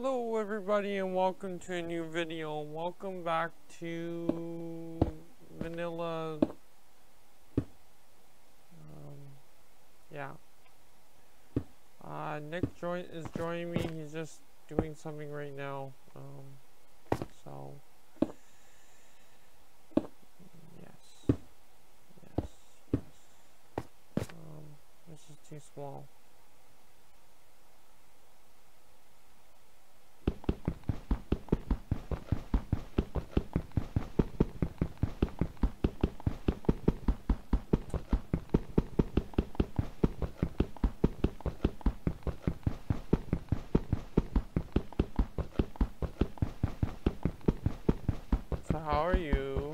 Hello everybody and welcome to a new video. Welcome back to Vanilla. Yeah. Nick is joining me. He's just doing something right now. So yes. Yes. Yes. This is too small. So how are you?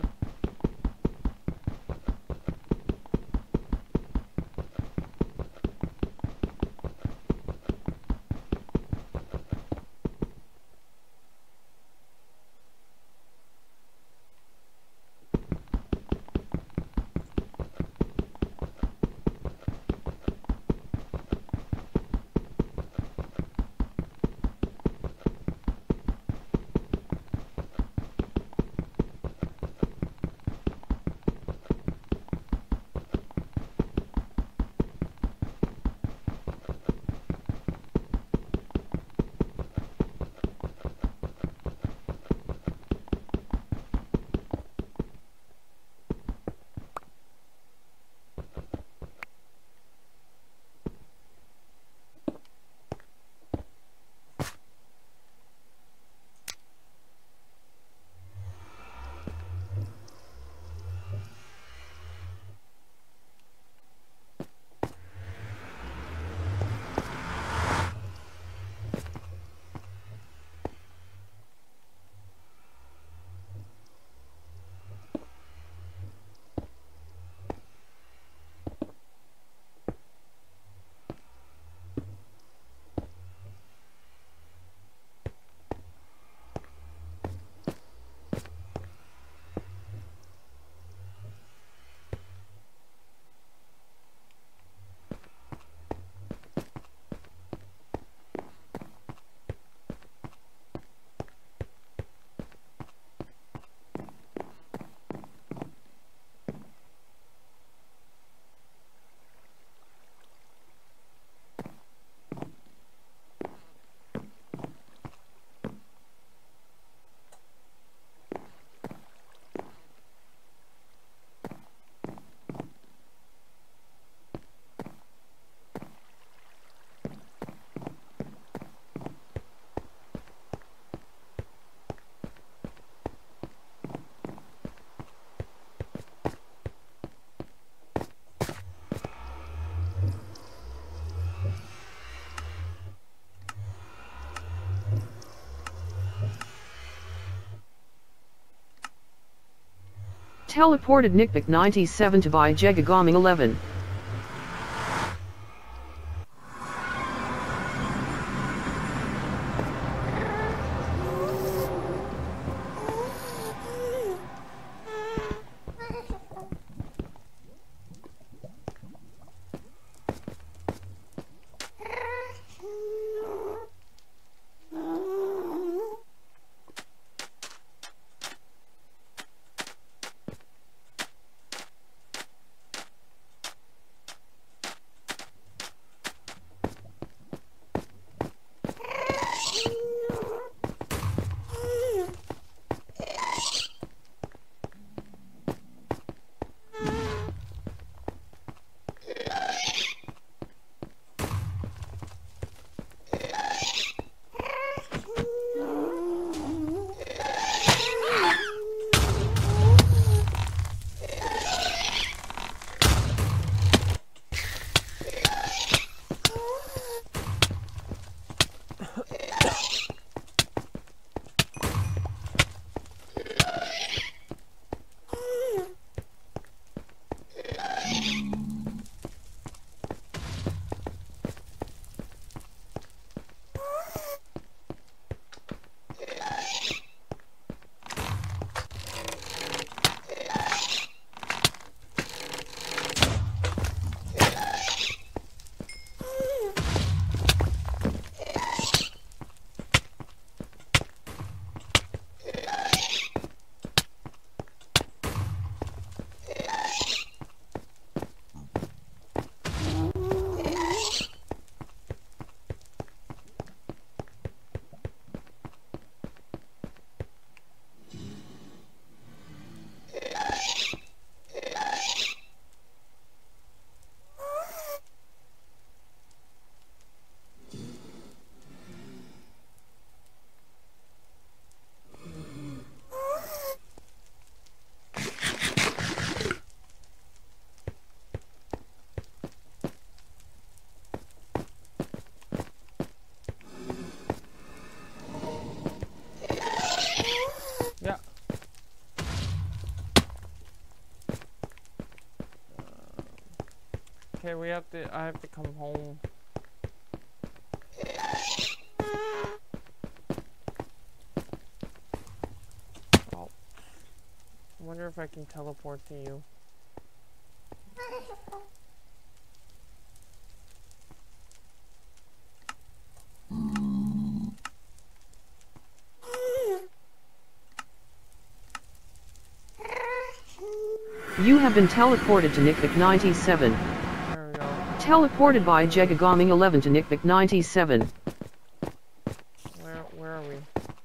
Teleported Nickpick 97 to buy Jegagaming 11. Okay, I have to come home. Oh. I wonder if I can teleport to you. You have been teleported to NickVic97. There we go. Teleported by Jegagaming11 to NickVic97. Where are we?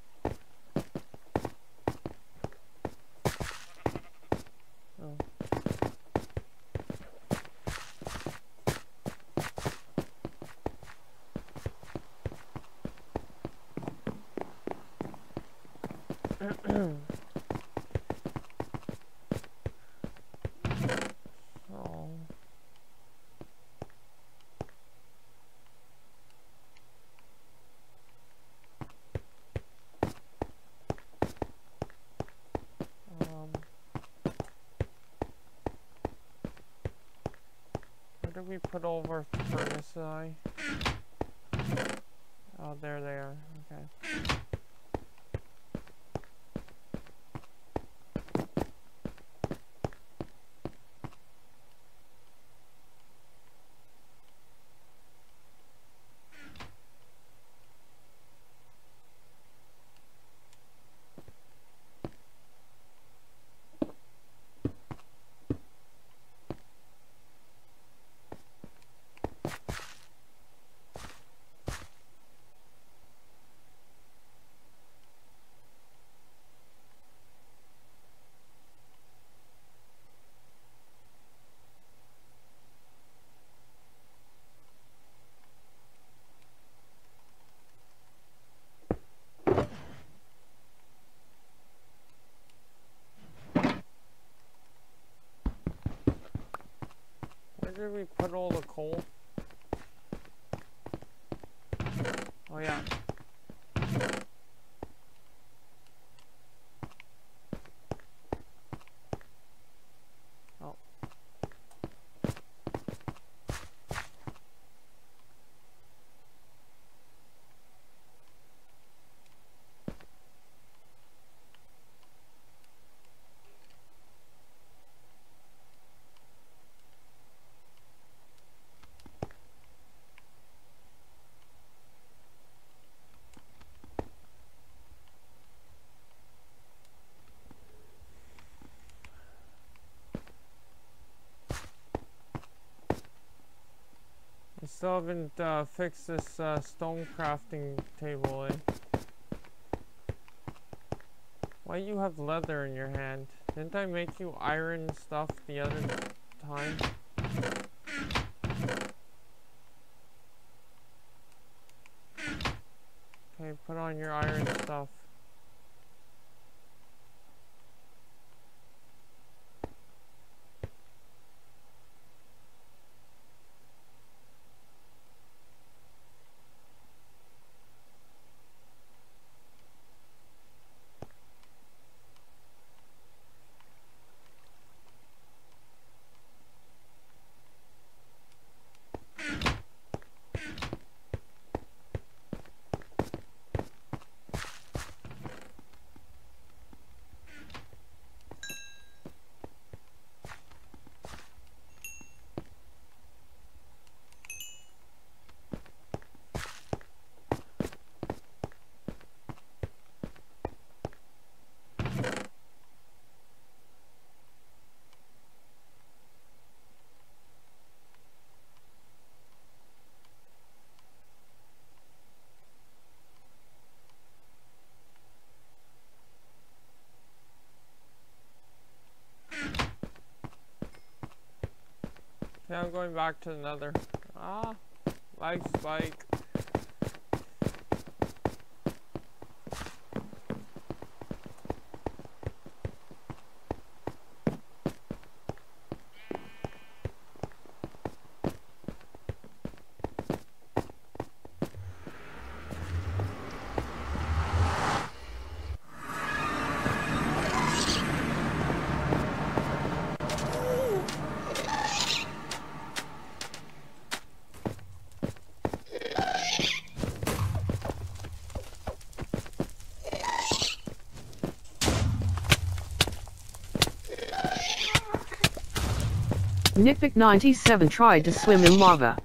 Oh. Oh. Where did we put all of our furnace eye? Oh, there they are. Okay. Where did we put all the coal? Oh yeah. Oh. I still haven't fixed this stone crafting table, eh? Why you have leather in your hand? Didn't I make you iron stuff the other time? Okay, put on your iron stuff. Okay, I'm going back to the nether. Ah, lag spike. Nickpick97 tried to swim in lava.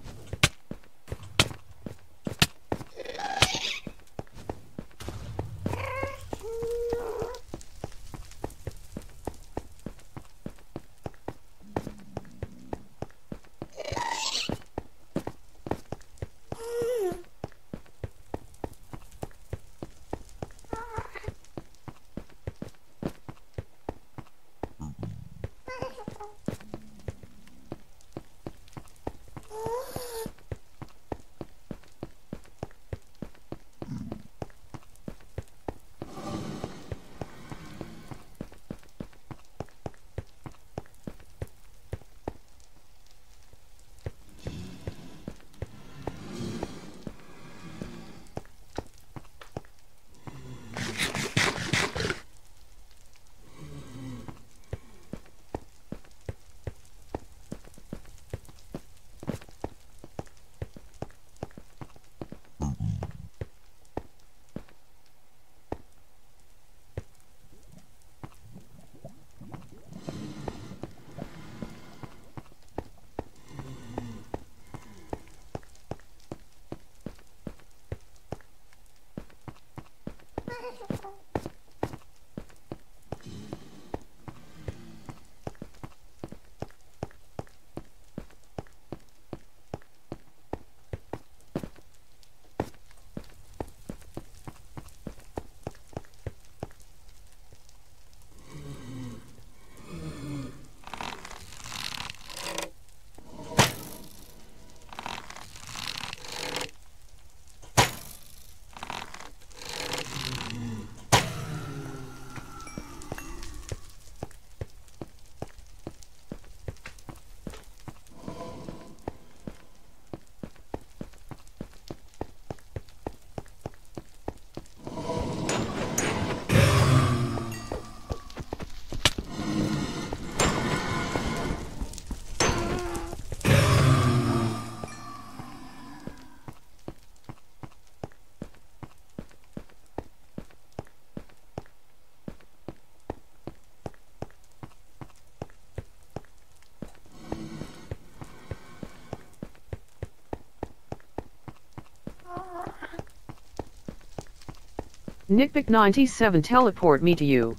Nickpick97 teleport me to you.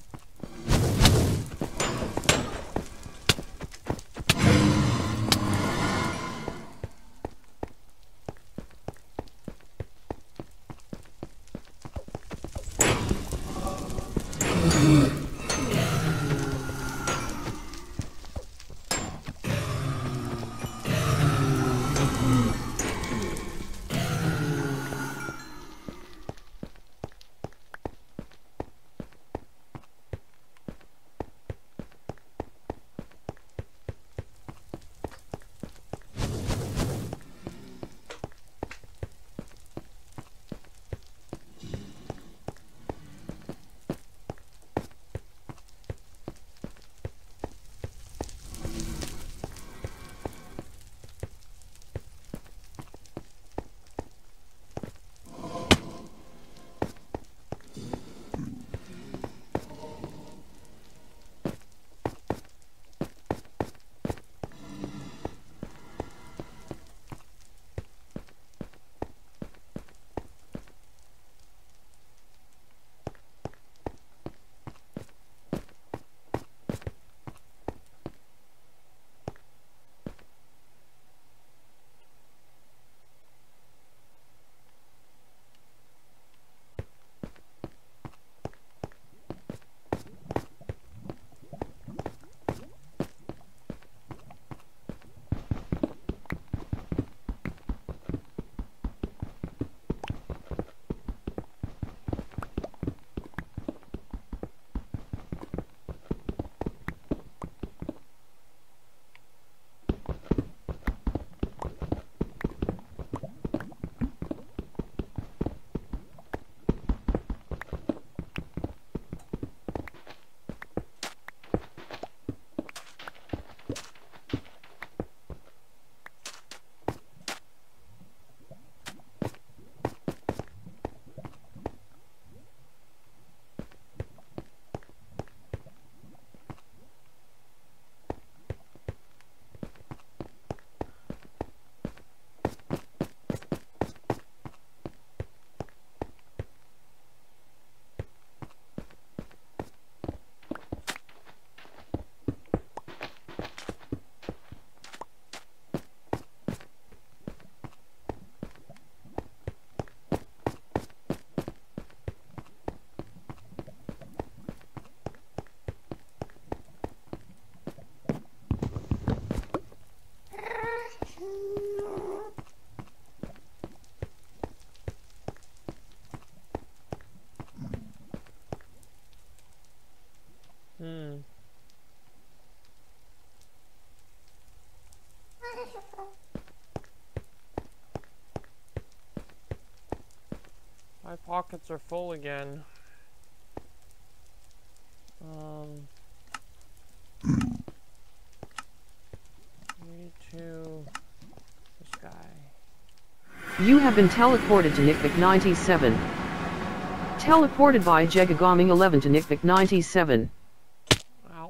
pockets are full again. Me too. This guy. You have been teleported to Nickpick 97. Teleported by Jegagaming 11 to Nickpick 97. Ow.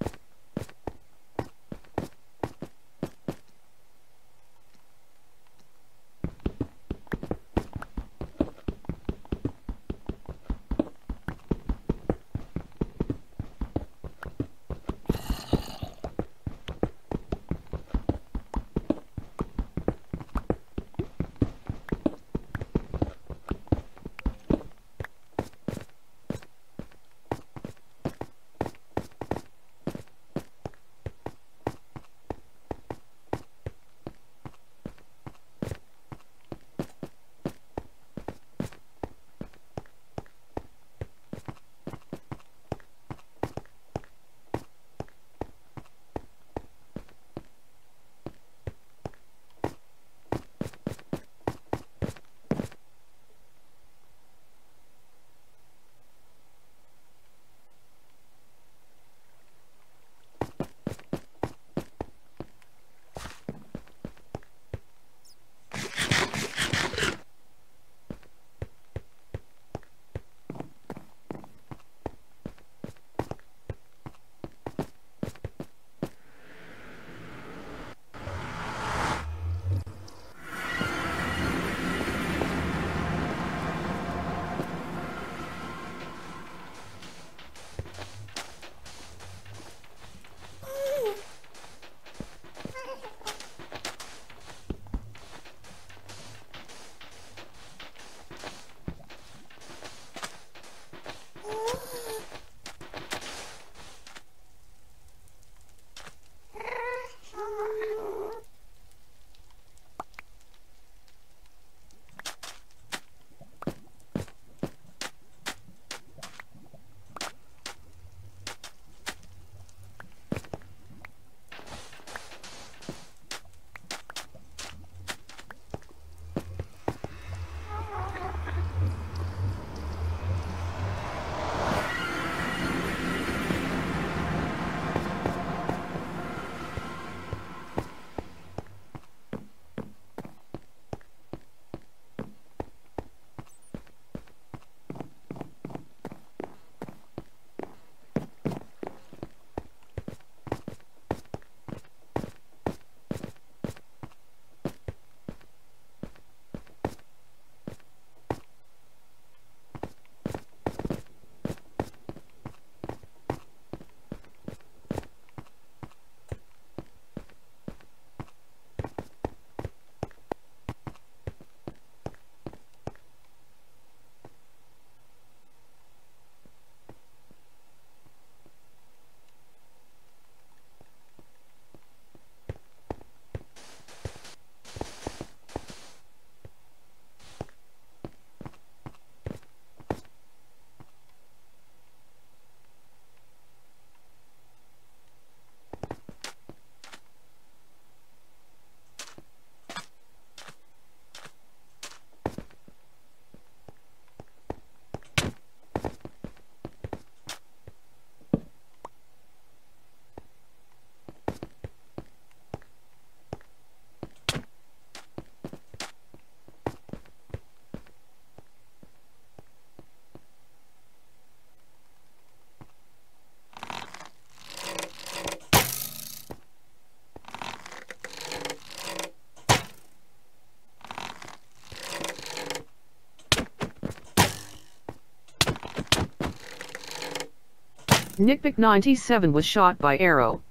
Nickpick 97 was shot by arrow.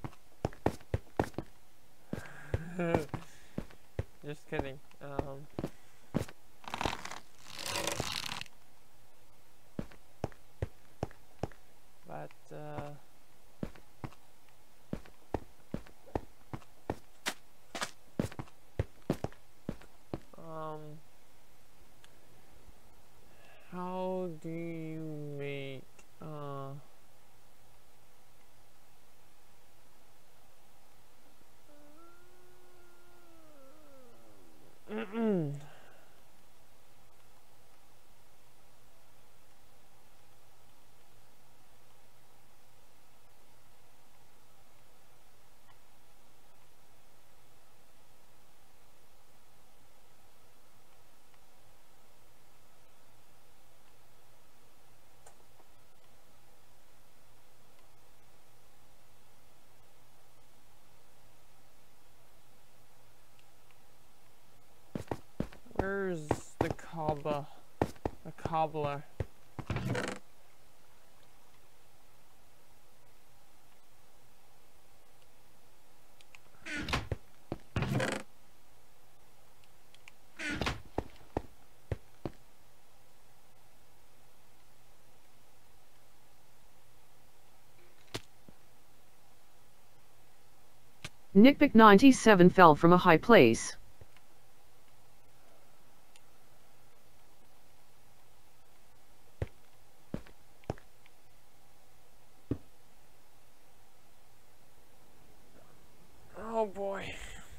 Just kidding. But how do you make of a cobbler. Nickpick 97 fell from a high place. Oh boy.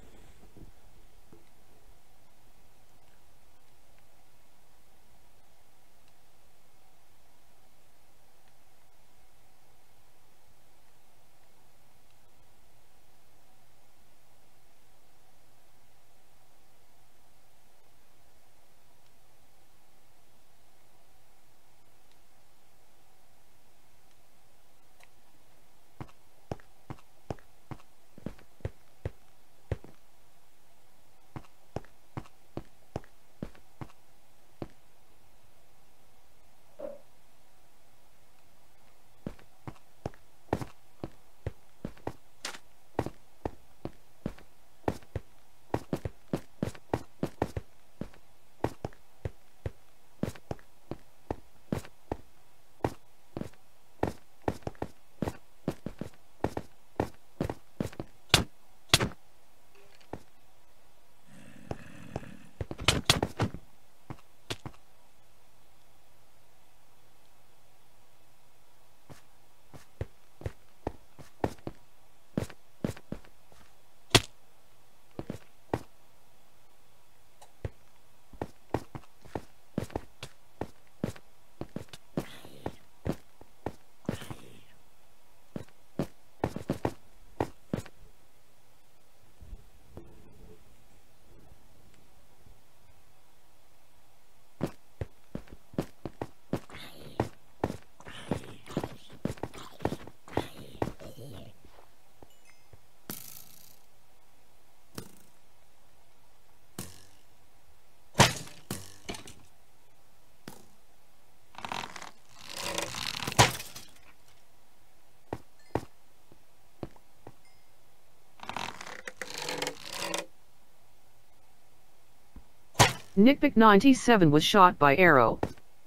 Nickpick 97 was shot by arrow.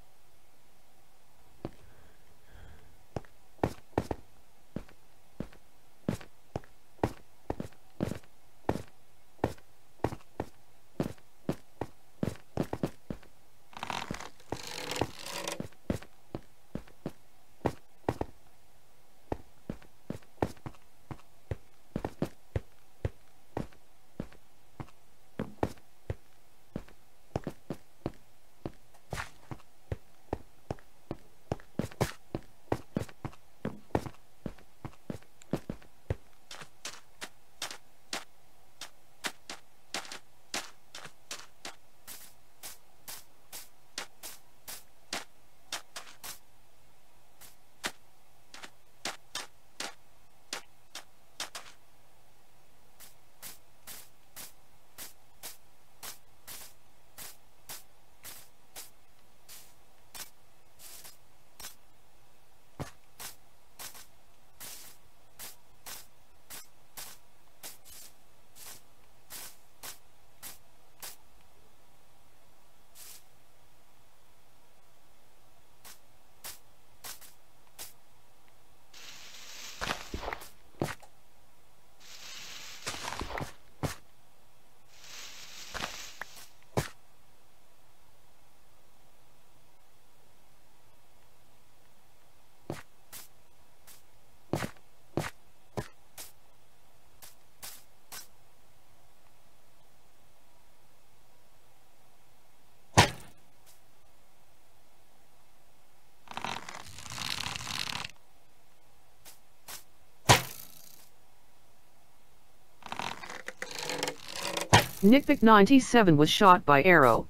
Nickpick 97 was shot by arrow.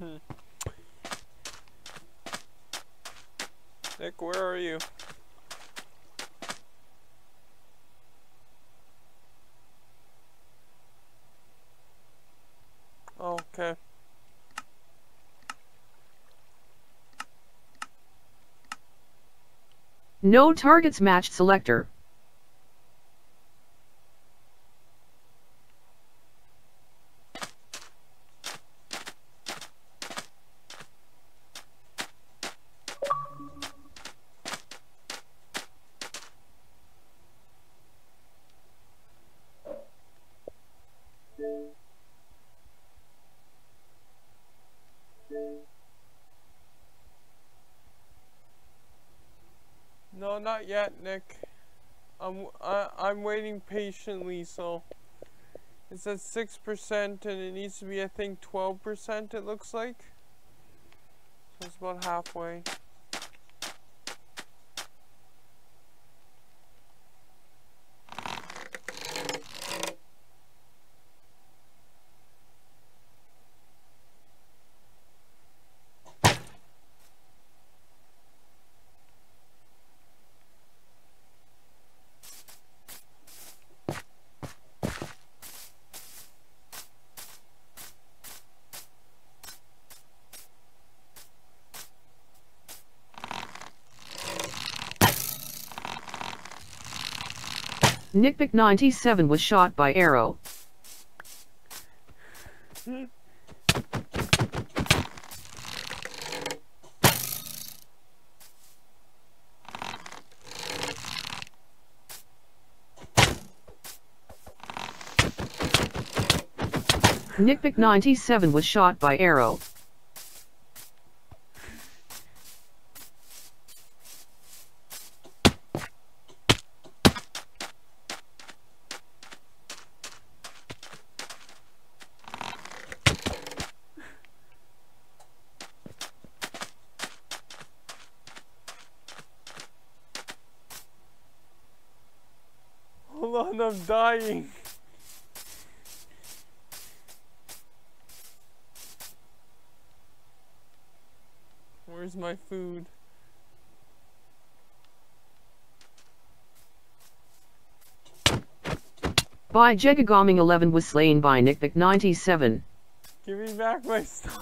Nick, where are you? Okay. No targets matched selector. No, not yet, Nick. I'm waiting patiently, so it says 6% and it needs to be, I think, 12%, it looks like. So it's about halfway. Nickpick 97 was shot by arrow. Nickpick 97 was shot by arrow. Hold on, I'm dying. Where's my food? By Jegagoming 11 was slain by Nickpick 97. Give me back my stuff.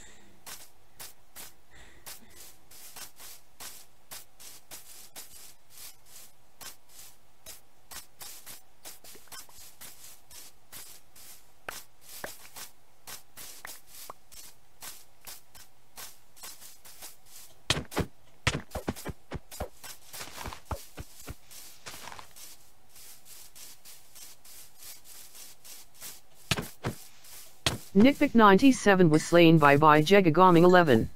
Nickpick 97 was slain by Jegagoming 11.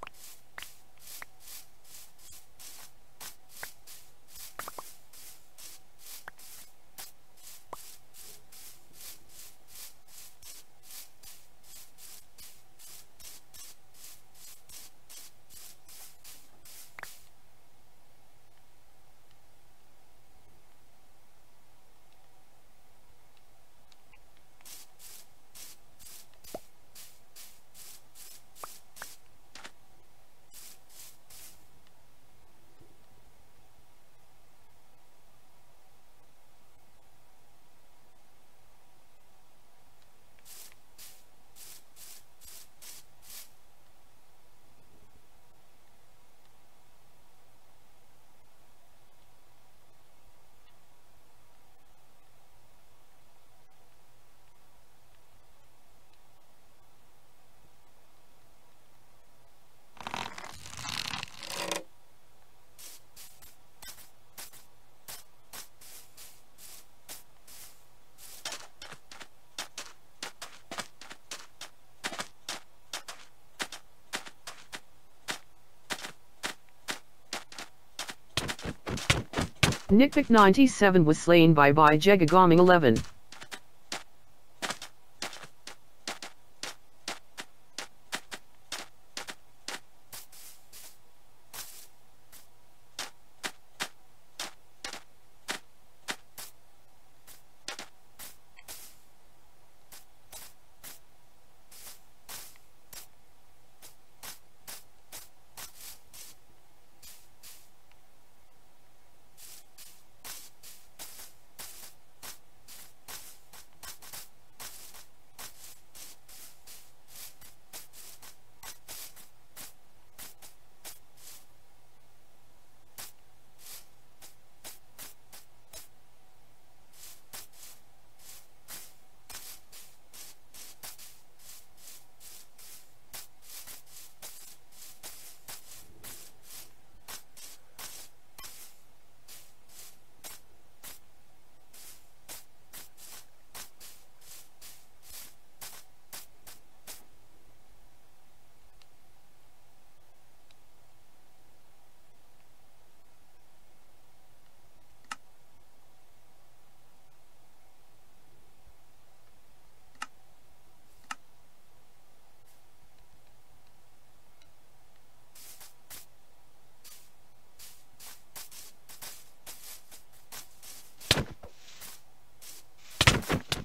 Nickpick 97 was slain by Jegagoming 11.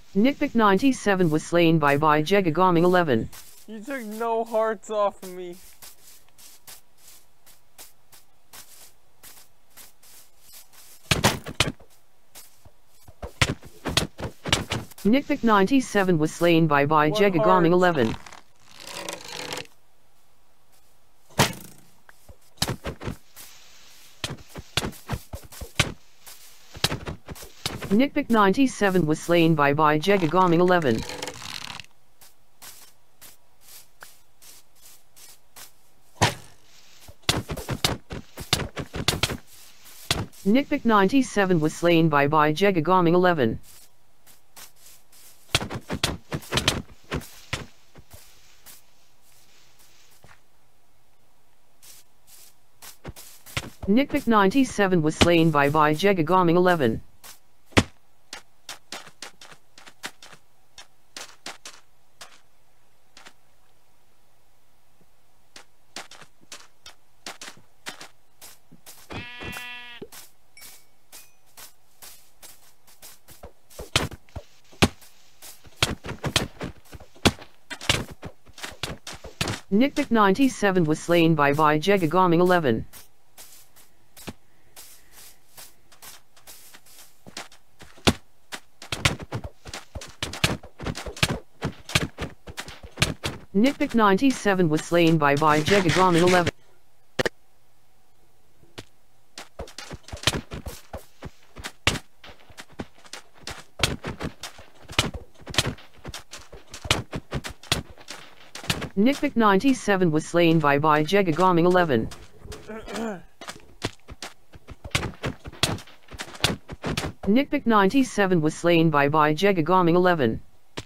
Nickpick97 was slain by Jegagaming 11. You took no hearts off of me. Nickpick97 was slain by Jegagaming 11. Nickpick97 was slain by Jegagaming 11. Nickpick97 was slain by Jegagaming 11. Nickpick97 was slain by Jegagaming 11. Nickpick97 was slain by Jegagaming 11. Nickpick97 was slain by Jegagaming 11. Nickpick97 was slain by Jegagaming 11. Nickpick97 was slain by Jegagaming 11.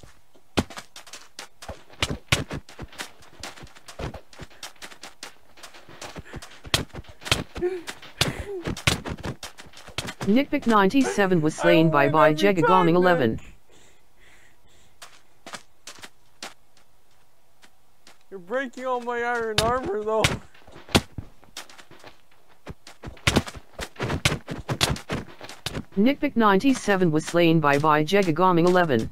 Nickpick97 was slain by Jegagaming 11. You're breaking all my iron armor though. Nickpick97 was slain by Jegagaming 11.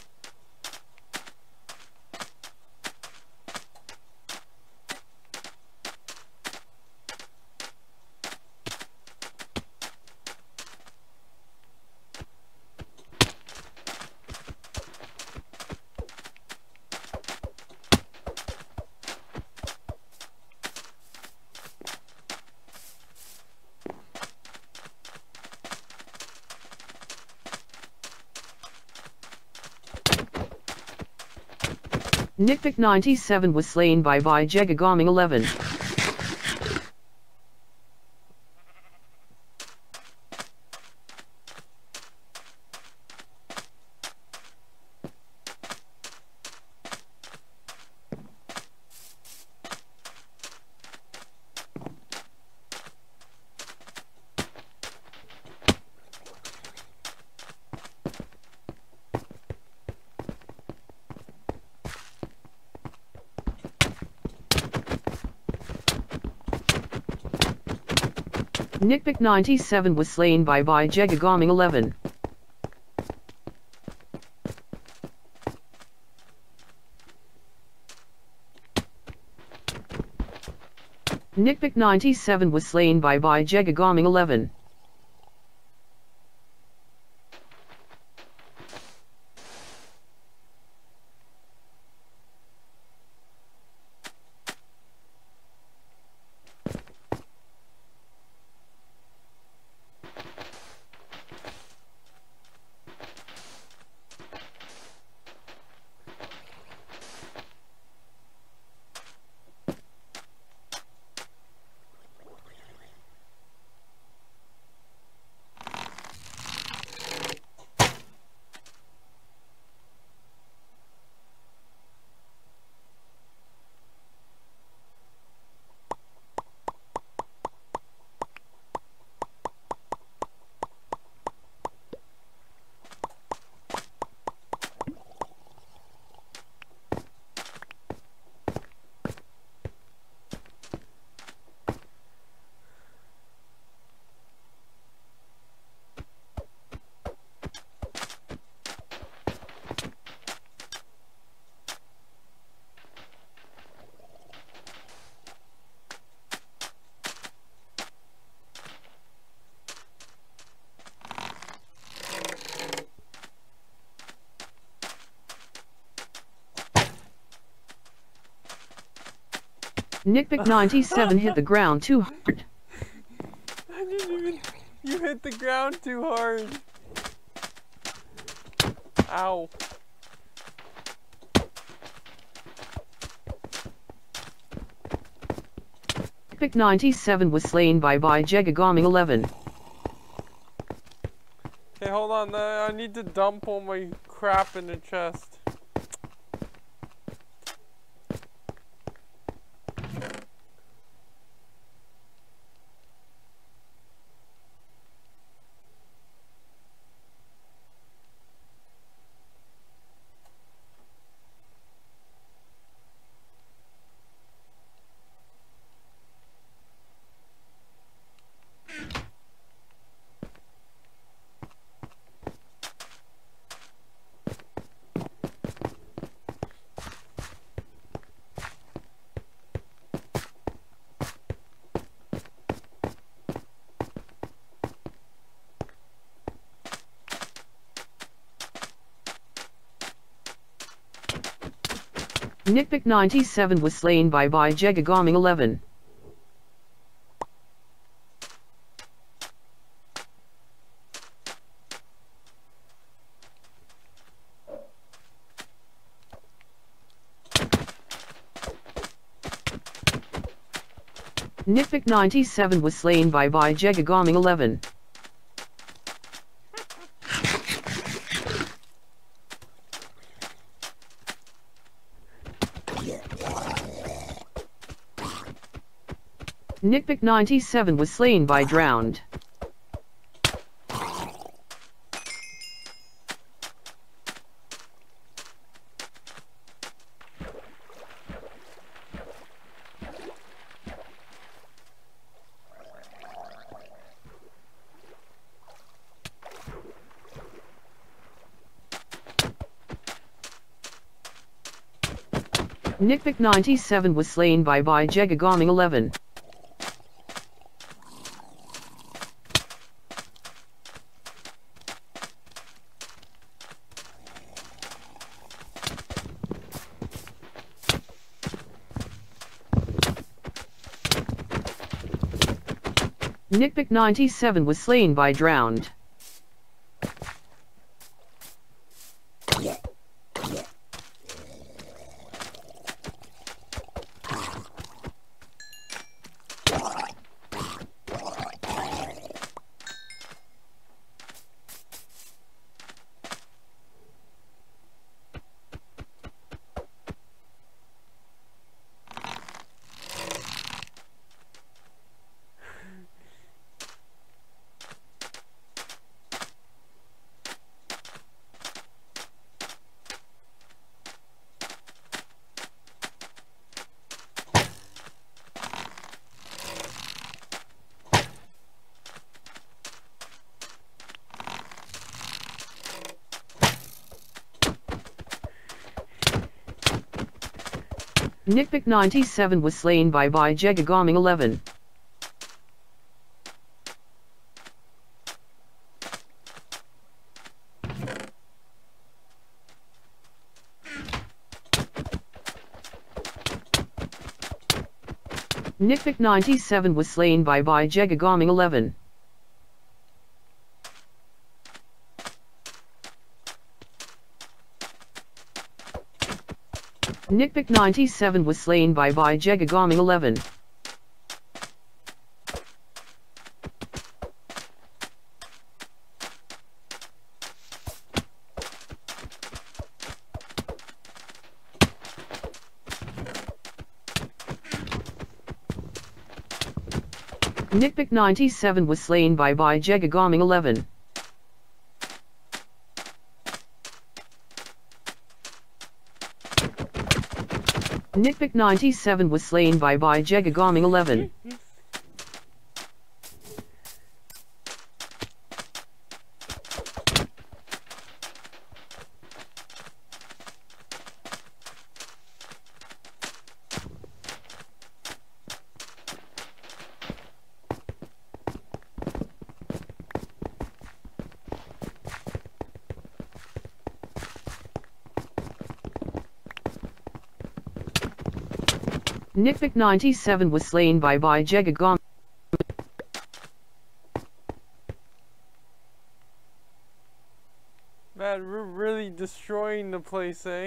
Nickpick97 was slain by Jegagaming 11. Nickpick97 was slain by Jegagaming 11. Nickpick97 was slain by Jegagaming 11. Nickpick97 hit the ground too hard. I didn't even... You hit the ground too hard. Ow. Nickpick97 was slain by Jegagami11. Okay, hold on. I need to dump all my crap in the chest. Nickpick97 was slain by Jegagami11. Nickpick97 was slain by Jegagami11. Nickpick97 was slain by drowned. Nickpick97 was slain by Jegagami11. Nickpick97 was slain by drowned. Nickpick97 was slain by Jegagami11. Nickpick97 was slain by Jegagami11. Nickpick97 was slain by Jegagami11. Nickpick97 was slain by Jegagami11. Nickpick97 was slain by Jegagami11. Nickpick97 was slain by Jegagami. Man, we're really destroying the place, eh?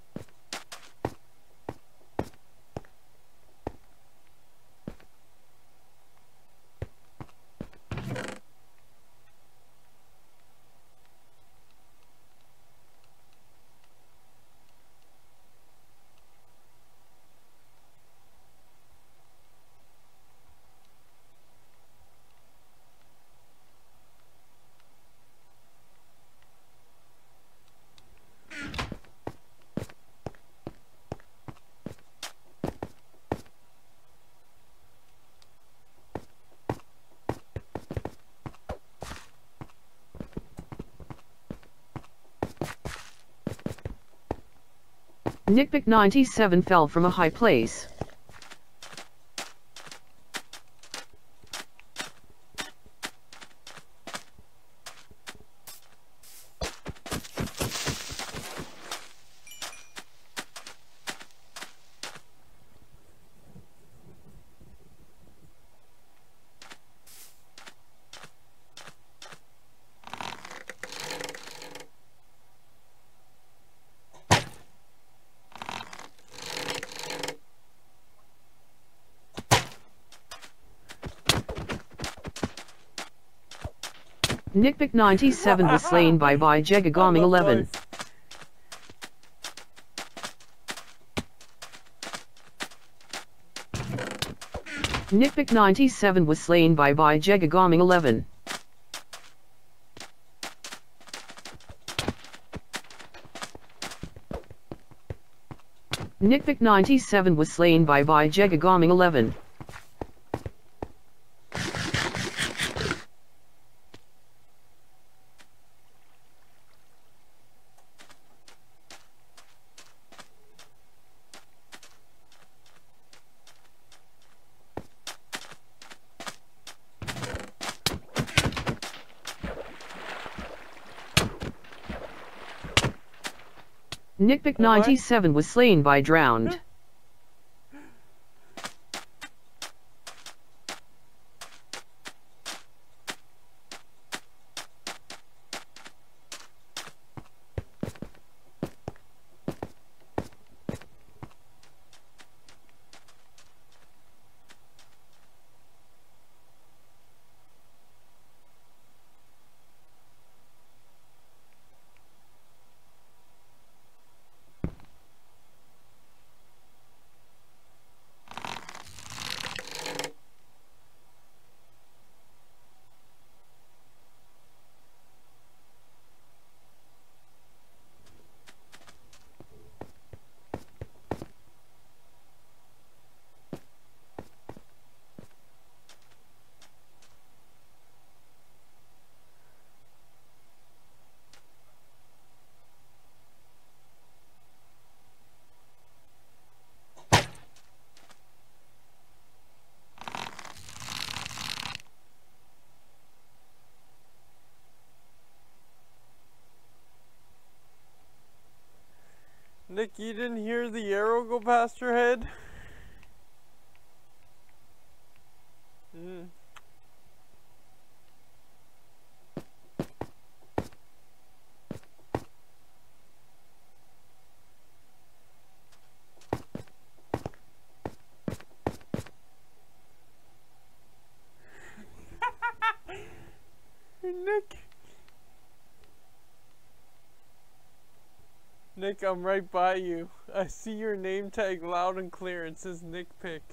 Nickpick97 fell from a high place. Nickpick97 was slain by Jegagami11. Nickpick97 was slain by Jegagami11. Nickpick97 was slain by Jegagami11. Nickpick97 was slain by Drowned. Nick, you didn't hear the arrow go past your head? Nick, I'm right by you. I see your name tag loud and clear. It says Nick Pick.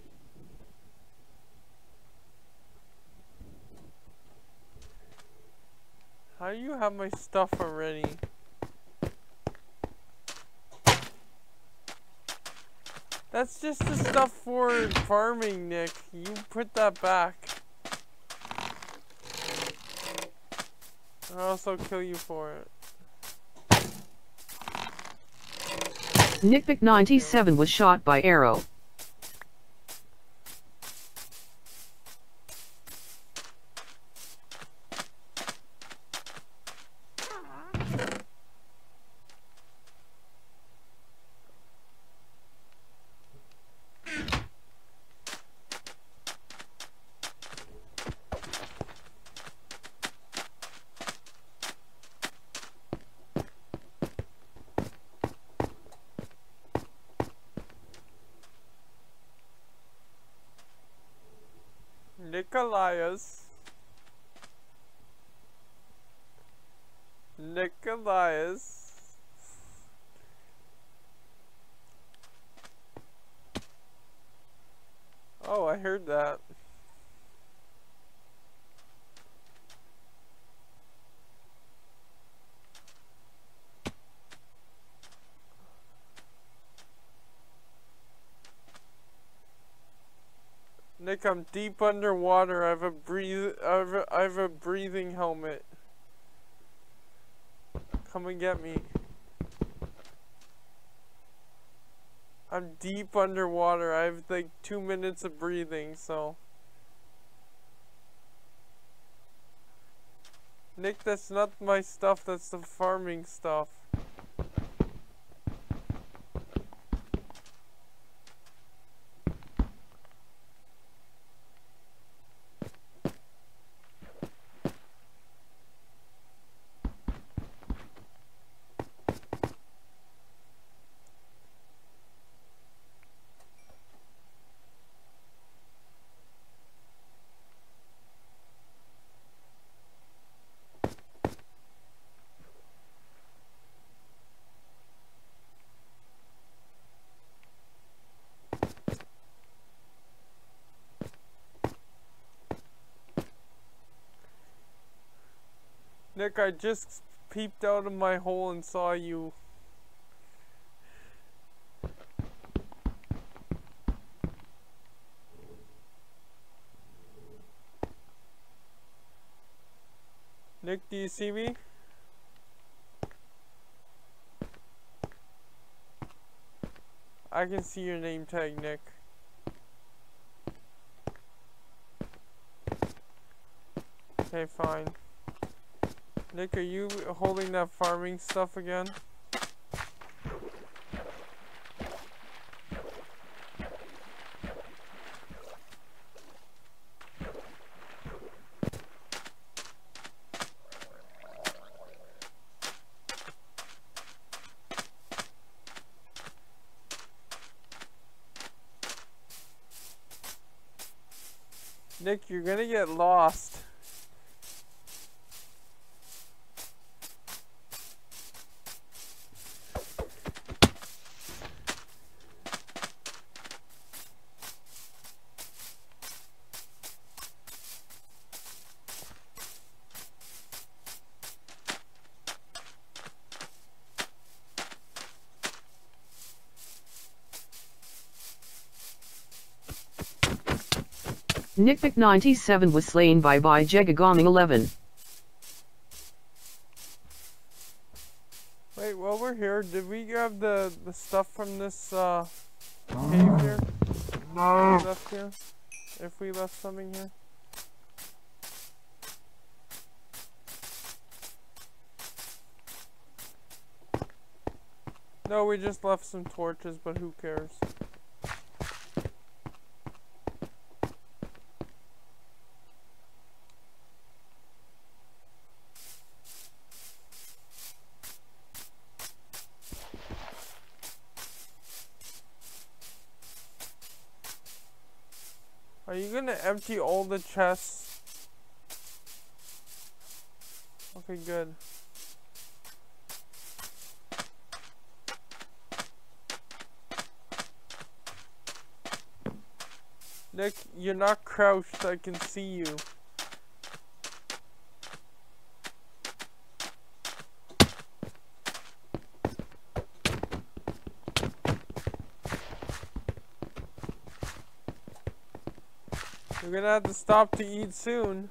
How do you have my stuff already? That's just the stuff for farming, Nick. You put that back. Or else I'll kill you for it. Nickpick97 was shot by arrow. Nicolias. Oh, I heard that. Nick, I'm deep underwater. I have a breathing helmet. Come and get me. I'm deep underwater. I have like 2 minutes of breathing, so. Nick, that's not my stuff. That's the farming stuff. Nick, I just peeped out of my hole and saw you. Nick, do you see me? I can see your name tag, Nick. Okay, fine. Nick, are you holding that farming stuff again? Nick, you're gonna get lost. Nickpick97 was slain by Jegagaming11. Wait, while we're here, did we grab the stuff from this cave here? No. Left here? If we left something here? No, we just left some torches, but who cares? Are you gonna empty all the chests? Okay, good. Nick, you're not crouched, I can see you. You're gonna have to stop to eat soon.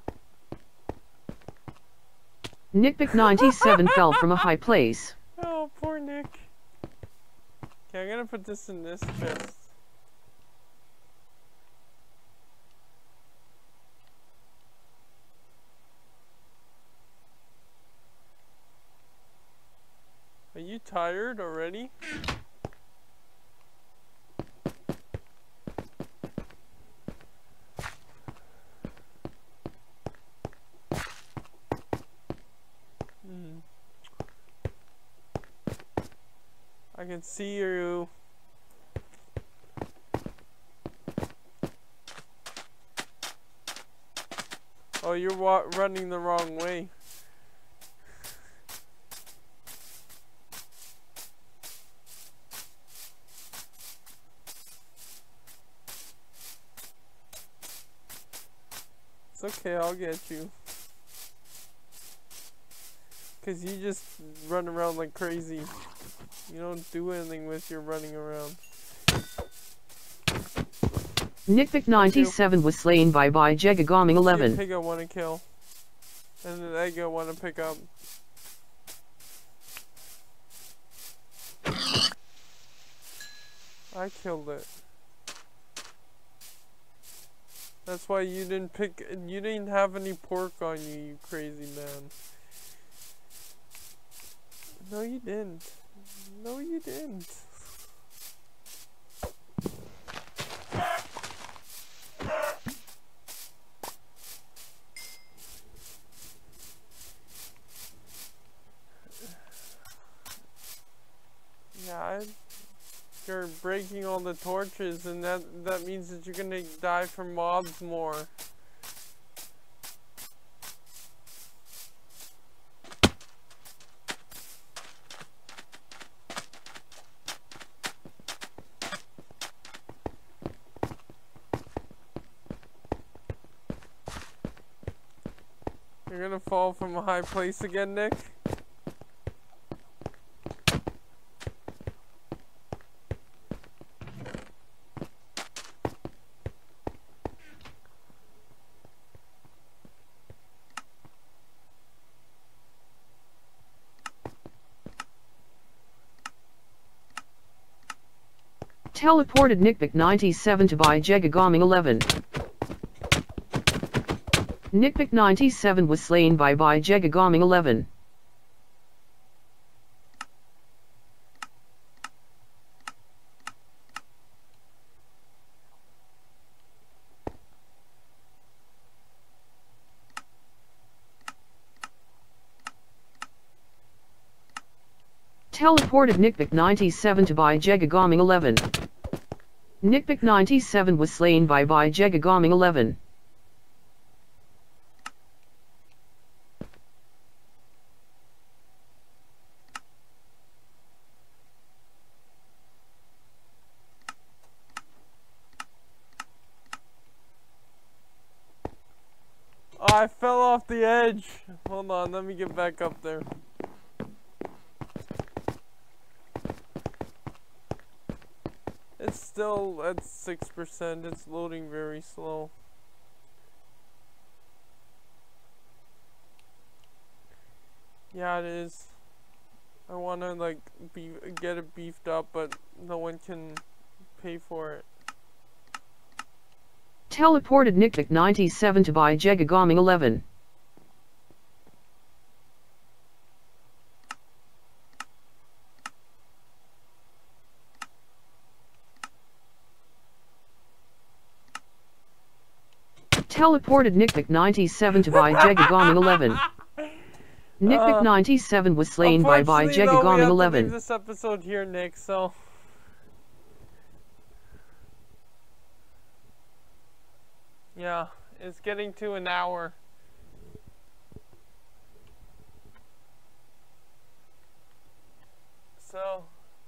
Nickpick97 fell from a high place. Oh, poor Nick. Okay, I'm gonna put this in this chest. Are you tired already? I can see you. Oh, you're running the wrong way. It's okay, I'll get you. Cause you just run around like crazy. You don't do anything with your running around. Nickpick97 was slain by Jegagoming11. Pig I want to kill. And an egg I want to pick up. I killed it. That's why you didn't have any pork on you, you crazy man. No, you didn't. No, you didn't. Yeah, you're breaking all the torches, and that means that you're gonna die from mobs more. You're gonna fall from a high place again, Nick? Teleported Nickpick97 to buy Jegagoming11. Nickpick97 was slain by Jegagoming11. Teleported Nickpick97 to buy Jegagoming11. Nickpick97 was slain by Jegagoming11. Oh, I fell off the edge. Hold on, let me get back up there. It's still at 6%. It's loading very slow. Yeah, it is. I want to like get it beefed up, but no one can pay for it. Teleported Nickpick97 to buy Jegagoming11. Teleported Nickpick97 to buy Jegagoming11. Nickpick97 was slain by Jegagoming11. Leave this episode here, Nick. So. Yeah, it's getting to an hour. So,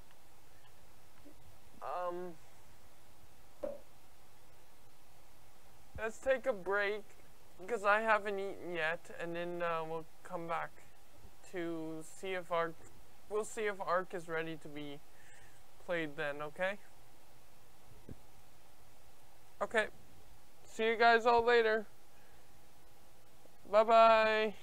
let's take a break because I haven't eaten yet, and then we'll come back to see if we'll see if Ark is ready to be played then, okay? Okay. See you guys all later. Bye-bye.